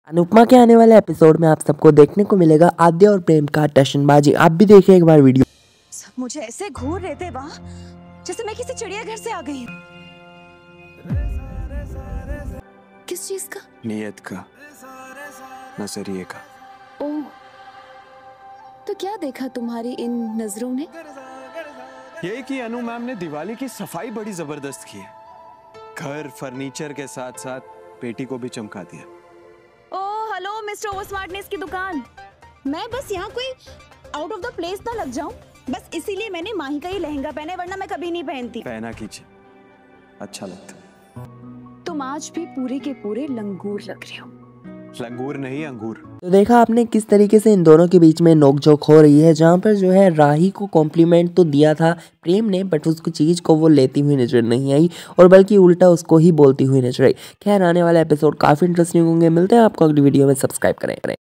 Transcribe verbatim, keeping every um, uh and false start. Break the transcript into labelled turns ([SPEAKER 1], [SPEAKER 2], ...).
[SPEAKER 1] अनुपमा के आने वाले एपिसोड में आप सबको देखने को मिलेगा आद्य और प्रेम का टशनबाजी। आप भी देखिए एक बार वीडियो।
[SPEAKER 2] सब मुझे ऐसे घूर रहे थे वहाँ जैसे मैं किसी चिड़ियाघर से आ गई। किस चीज का?
[SPEAKER 3] नियत का, नजरिए का।
[SPEAKER 2] ओह, तो क्या देखा तुम्हारी इन नजरों ने?
[SPEAKER 3] यही कि अनु मैम ने दिवाली की सफाई बड़ी जबरदस्त की है। घर फर्नीचर के साथ साथ पेटी को भी चमका दिया।
[SPEAKER 2] Oh hello mister over smartness की दुकान। मैं बस यहाँ कोई आउट ऑफ द प्लेस ना लग जाऊं, बस इसीलिए मैंने माही का ही लहंगा पहना है, वरना मैं कभी नहीं पहनती।
[SPEAKER 3] पहना कीजिए, अच्छा लगता।
[SPEAKER 2] तुम आज भी पूरे के पूरे लंगूर लग रहे हो।
[SPEAKER 3] लंगूर नहीं, अंगूर।
[SPEAKER 1] तो देखा आपने किस तरीके से इन दोनों के बीच में नोकझोंक हो रही है, जहाँ पर जो है राही को कॉम्प्लीमेंट तो दिया था प्रेम ने, बट उसको चीज़ को वो लेती हुई नजर नहीं आई और बल्कि उल्टा उसको ही बोलती हुई नजर आई। खैर आने वाला एपिसोड काफ़ी इंटरेस्टिंग होंगे। मिलते हैं आपको अगली वीडियो में। सब्सक्राइब करें।